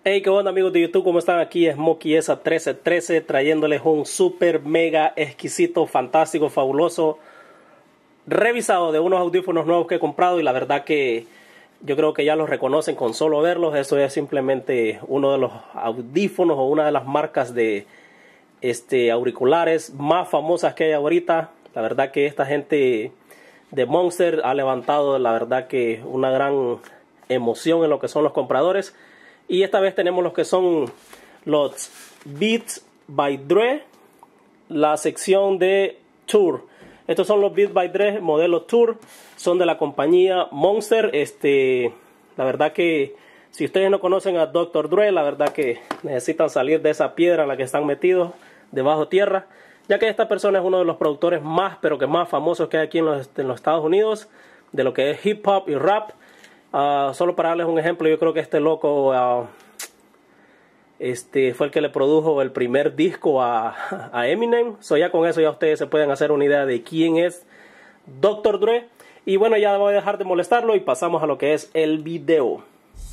Hey, qué onda amigos de YouTube, ¿cómo están? Aquí es Smokey esa 1313 trayéndoles un super mega exquisito, fantástico, fabuloso revisado de unos audífonos nuevos que he comprado y la verdad que yo creo que ya los reconocen con solo verlos. Eso es simplemente uno de los audífonos o una de las marcas de auriculares más famosas que hay ahorita. La verdad que esta gente de Monster ha levantado la verdad que una gran emoción en lo que son los compradores. Y esta vez tenemos los que son los Beats by Dre, la sección de Tour. Estos son los Beats by Dre modelo Tour, son de la compañía Monster. La verdad que si ustedes no conocen a Dr. Dre, la verdad que necesitan salir de esa piedra en la que están metidos debajo tierra, ya que esta persona es uno de los productores más, pero que más famosos que hay aquí en los Estados Unidos, de lo que es hip hop y rap. Solo para darles un ejemplo, yo creo que este loco fue el que le produjo el primer disco a Eminem. Ya con eso ya ustedes se pueden hacer una idea de quién es Dr. Dre. Y bueno, ya voy a dejar de molestarlo y pasamos a lo que es el video.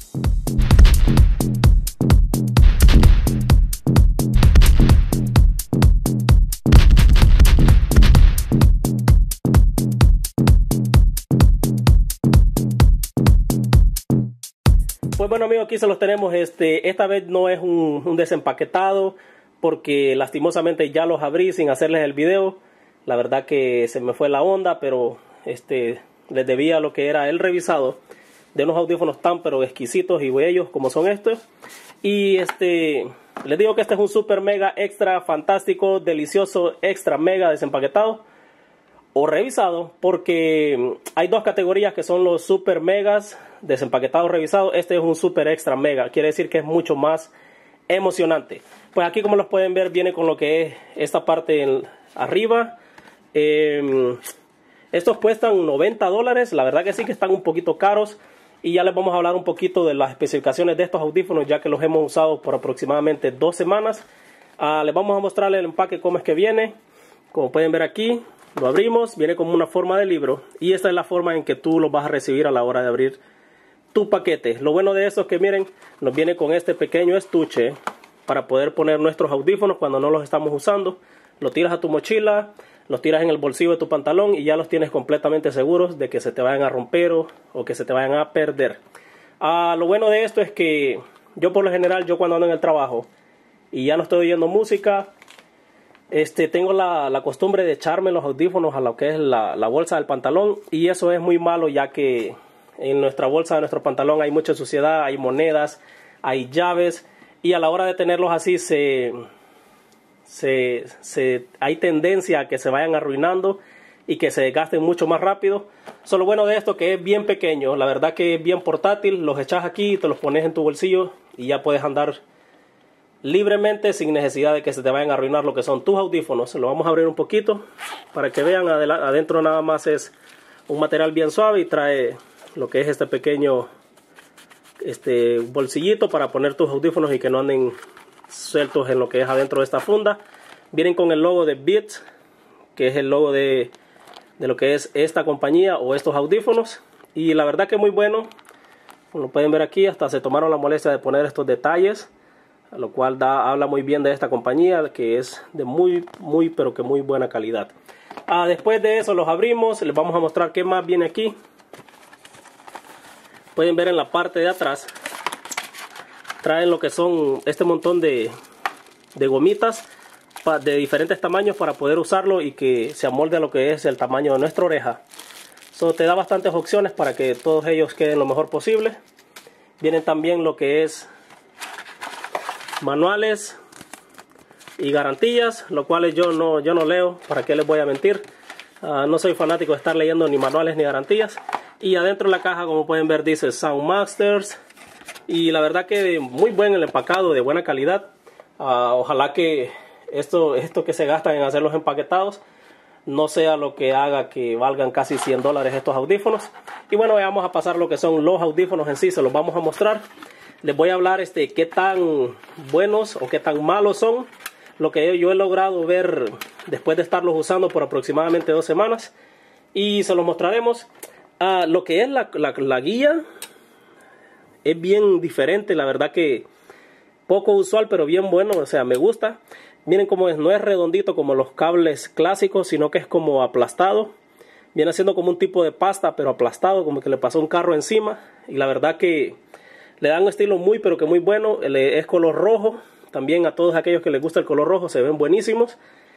Pues bueno amigos, aquí se los tenemos. Esta vez no es un desempaquetado porque lastimosamente ya los abrí sin hacerles el video. La verdad que se me fue la onda, pero les debía lo que era el revisado de unos audífonos tan pero exquisitos y bellos como son estos. Y les digo que este es un super mega extra fantástico, delicioso, extra mega desempaquetado o revisado, porque hay dos categorías que son los super megas desempaquetados revisados. Este es un super extra mega, quiere decir que es mucho más emocionante. Pues aquí, como los pueden ver, viene con lo que es esta parte arriba. Estos cuestan $90, la verdad que sí que están un poquito caros, y ya les vamos a hablar un poquito de las especificaciones de estos audífonos, ya que los hemos usado por aproximadamente 2 semanas. Les vamos a mostrar el empaque, cómo es que viene. Como pueden ver aquí, lo abrimos, viene como una forma de libro, y esta es la forma en que tú lo vas a recibir a la hora de abrir tu paquete. Lo bueno de esto es que miren, nos viene con este pequeño estuche para poder poner nuestros audífonos cuando no los estamos usando. Lo tiras a tu mochila, los tiras en el bolsillo de tu pantalón y ya los tienes completamente seguros de que se te vayan a romper o que se te vayan a perder. Lo bueno de esto es que yo por lo general, cuando ando en el trabajo y ya no estoy oyendo música, tengo la costumbre de echarme los audífonos a lo que es la bolsa del pantalón, y eso es muy malo, ya que en nuestra bolsa de nuestro pantalón hay mucha suciedad, hay monedas, hay llaves, y a la hora de tenerlos así hay tendencia a que se vayan arruinando y que se desgasten mucho más rápido. Lo bueno de esto que es bien pequeño, la verdad que es bien portátil, los echas aquí, te los pones en tu bolsillo y ya puedes andar libremente sin necesidad de que se te vayan a arruinar lo que son tus audífonos. Lo vamos a abrir un poquito para que vean. Adentro nada más es un material bien suave y trae lo que es este pequeño bolsillito para poner tus audífonos y que no anden sueltos en lo que es adentro de esta funda. Vienen con el logo de Beats, que es el logo de lo que es esta compañía o estos audífonos, y la verdad que muy bueno. Como pueden ver aquí, hasta se tomaron la molestia de poner estos detalles, lo cual habla muy bien de esta compañía, que es de muy pero que muy buena calidad. Después de eso los abrimos, les vamos a mostrar qué más viene aquí. Pueden ver en la parte de atrás, traen lo que son este montón de gomitas de diferentes tamaños para poder usarlo y que se amolde a lo que es el tamaño de nuestra oreja. Te da bastantes opciones para que todos ellos queden lo mejor posible. Vienen también lo que es manuales y garantías, lo cual yo no leo, para qué les voy a mentir. No soy fanático de estar leyendo ni manuales ni garantías. Y adentro de la caja, como pueden ver, dice Soundmasters, y la verdad que muy buen el empacado, de buena calidad. Ojalá que esto que se gastan en hacer los empaquetados no sea lo que haga que valgan casi $100 estos audífonos. Y bueno, vamos a pasar lo que son los audífonos en sí, se los vamos a mostrar. Les voy a hablar qué tan buenos o qué tan malos son, lo que yo he logrado ver después de estarlos usando por aproximadamente 2 semanas, y se los mostraremos. Lo que es la guía es bien diferente. La verdad que poco usual, pero bien bueno, o sea, me gusta. Miren cómo es, no es redondito como los cables clásicos, sino que es como aplastado. Viene siendo como un tipo de pasta, pero aplastado, como que le pasó un carro encima. Y la verdad que le da un estilo muy, pero que muy bueno. Es color rojo. También a todos aquellos que les gusta el color rojo se ven buenísimos.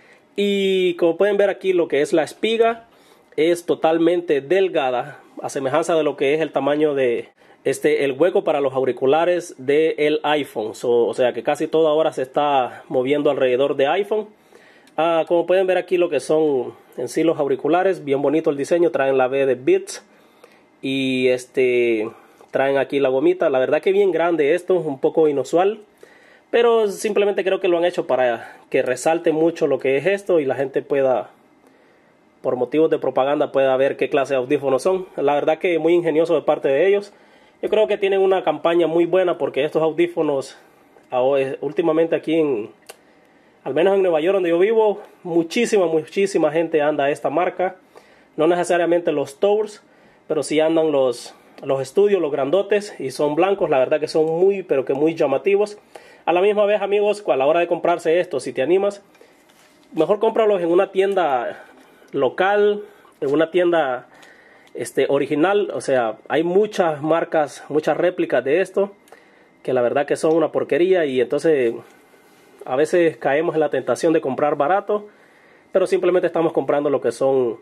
Y como pueden ver aquí, lo que es la espiga es totalmente delgada, a semejanza de lo que es el tamaño de el hueco para los auriculares del iPhone. O sea que casi todo ahora se está moviendo alrededor de iPhone. Como pueden ver aquí lo que son en sí los auriculares, bien bonito el diseño, traen la B de Beats y traen aquí la gomita. La verdad que bien grande esto, un poco inusual, pero simplemente creo que lo han hecho para que resalte mucho lo que es esto y la gente pueda, por motivos de propaganda, pueda ver qué clase de audífonos son. La verdad que muy ingenioso de parte de ellos. Yo creo que tienen una campaña muy buena porque estos audífonos últimamente aquí al menos en Nueva York donde yo vivo, muchísima gente anda a esta marca. No necesariamente los Tours, pero sí andan los estudios, los grandotes, y son blancos. La verdad que son muy, pero que muy llamativos. A la misma vez, amigos, a la hora de comprarse esto, si te animas, mejor cómpralos en una tienda local, en una tienda original. O sea, hay muchas marcas, muchas réplicas de esto, que la verdad que son una porquería, y entonces a veces caemos en la tentación de comprar barato, pero simplemente estamos comprando lo que son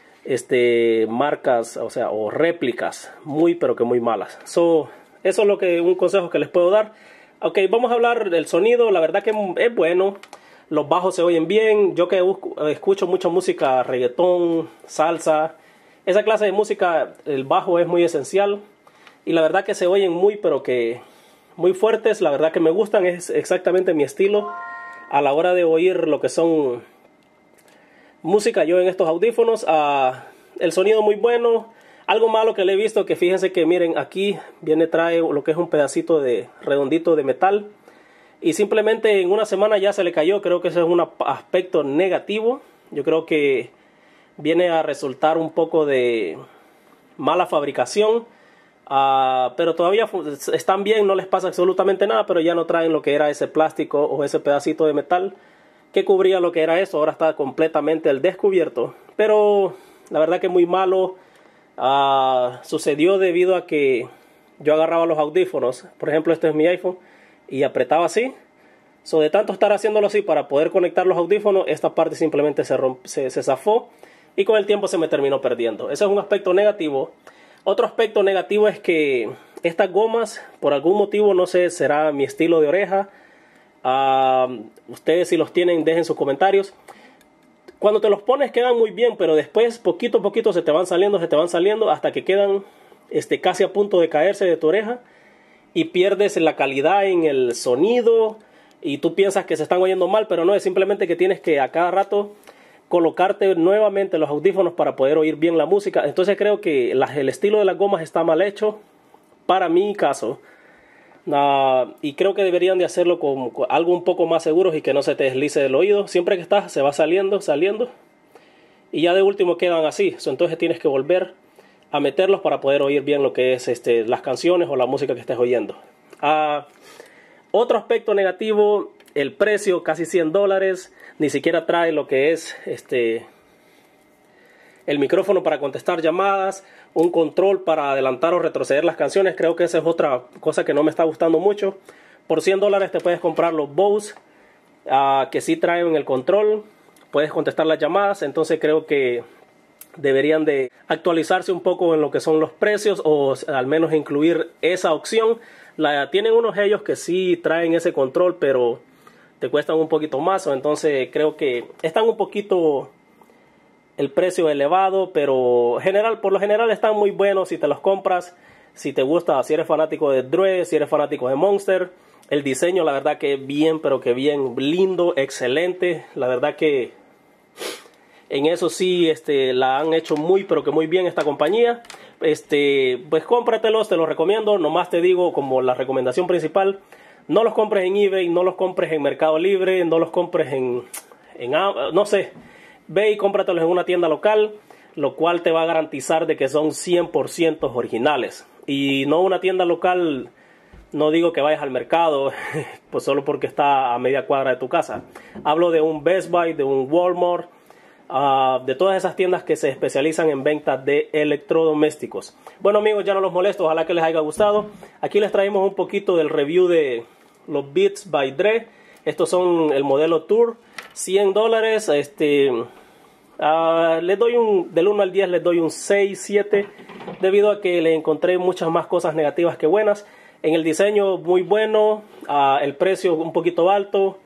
marcas, o sea, o réplicas muy, pero que muy malas. Eso es un consejo que les puedo dar. Ok, vamos a hablar del sonido. La verdad que es bueno. Los bajos se oyen bien. Yo que escucho mucha música, reggaetón, salsa, esa clase de música, el bajo es muy esencial. Y la verdad que se oyen muy, pero que muy fuertes. La verdad que me gustan. Es exactamente mi estilo a la hora de oír lo que son música yo en estos audífonos. El sonido muy bueno. Algo malo que le he visto, que fíjense que miren, aquí trae lo que es un pedacito de redondito de metal, y simplemente en una semana ya se le cayó. Creo que ese es un aspecto negativo. Yo creo que viene a resultar un poco de mala fabricación, pero todavía están bien, no les pasa absolutamente nada, pero ya no traen lo que era ese plástico o ese pedacito de metal que cubría lo que era eso. Ahora está completamente al descubierto, pero la verdad que muy malo. Sucedió debido a que yo agarraba los audífonos, por ejemplo este es mi iPhone, y apretaba así. De tanto estar haciéndolo así para poder conectar los audífonos, esta parte simplemente se zafó, y con el tiempo se me terminó perdiendo. Ese es un aspecto negativo. Otro aspecto negativo es que estas gomas, por algún motivo, no sé, será mi estilo de oreja. Ustedes si los tienen, dejen sus comentarios. Cuando te los pones quedan muy bien, pero después poquito a poquito se te van saliendo hasta que quedan casi a punto de caerse de tu oreja, y pierdes la calidad en el sonido y tú piensas que se están oyendo mal, pero no, es simplemente que tienes que a cada rato colocarte nuevamente los audífonos para poder oír bien la música. Entonces creo que el estilo de las gomas está mal hecho para mi caso. Y creo que deberían de hacerlo con algo un poco más seguros y que no se te deslice del oído. Siempre que estás se va saliendo y ya de último quedan así. Entonces tienes que volver a meterlos para poder oír bien lo que es las canciones o la música que estés oyendo. Otro aspecto negativo, el precio, casi $100. Ni siquiera trae lo que es el micrófono para contestar llamadas, un control para adelantar o retroceder las canciones. Creo que esa es otra cosa que no me está gustando mucho. Por $100 te puedes comprar los Bose, que sí traen el control, puedes contestar las llamadas. Entonces creo que deberían de actualizarse un poco en lo que son los precios, o al menos incluir esa opción. Tienen unos ellos que sí traen ese control, pero te cuestan un poquito más. Entonces creo que están un poquito el precio elevado, pero por lo general están muy buenos si te los compras, si te gusta, si eres fanático de Dre, si eres fanático de Monster. El diseño, la verdad que bien, pero que bien lindo, excelente. La verdad que en eso sí la han hecho muy, pero que muy bien esta compañía. Pues cómpratelos, te los recomiendo. Nomás te digo, como la recomendación principal, no los compres en eBay, no los compres en Mercado Libre, no los compres no sé. Ve y cómpratelos en una tienda local, lo cual te va a garantizar de que son 100% originales. Y no una tienda local No digo que vayas al mercado pues solo porque está a media cuadra de tu casa. Hablo de un Best Buy, de un Walmart, de todas esas tiendas que se especializan en ventas de electrodomésticos. Bueno amigos, ya no los molesto, ojalá que les haya gustado. Aquí les traemos un poquito del review de los Beats by Dre. Estos son el modelo Tour, $100. Les doy del 1 al 10 les doy un 6, 7, debido a que le encontré muchas más cosas negativas que buenas. En el diseño muy bueno, el precio un poquito alto,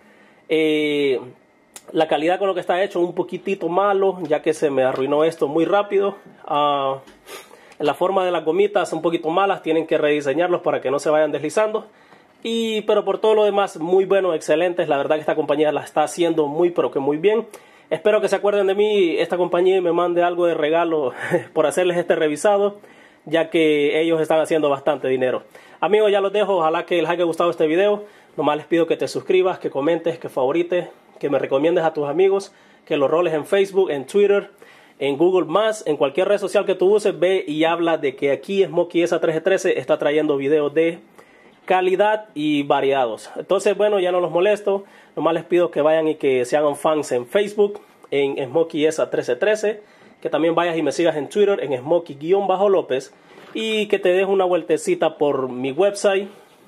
la calidad con lo que está hecho un poquitito malo, ya que se me arruinó esto muy rápido. La forma de las gomitas un poquito malas, tienen que rediseñarlos para que no se vayan deslizando. Pero por todo lo demás muy bueno, excelentes. La verdad que esta compañía la está haciendo muy pero que muy bien. Espero que se acuerden de mí esta compañía y me mande algo de regalo por hacerles este revisado, ya que ellos están haciendo bastante dinero. Amigos, ya los dejo, ojalá que les haya gustado este video. Nomás les pido que te suscribas, que comentes, que favorites, que me recomiendes a tus amigos, que los roles en Facebook, en Twitter, en Google+, en cualquier red social que tú uses. Ve y habla de que aquí Smokey ESA1313 está trayendo videos de calidad y variados. Entonces, bueno, ya no los molesto. Nomás les pido que vayan y que se hagan fans en Facebook, en Smokey ESA1313, que también vayas y me sigas en Twitter, en Smokey_López, y que te des una vueltecita por mi website,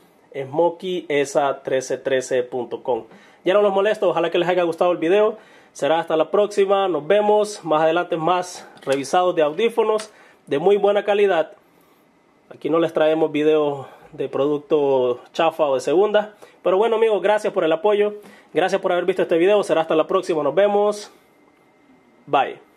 SmokeyESA1313.com. Ya no los molesto, ojalá que les haya gustado el video. Será hasta la próxima, nos vemos. Más adelante más revisados de audífonos de muy buena calidad. Aquí no les traemos videos de producto chafa o de segunda. Pero bueno amigos, gracias por el apoyo. Gracias por haber visto este video. Será hasta la próxima, nos vemos. Bye.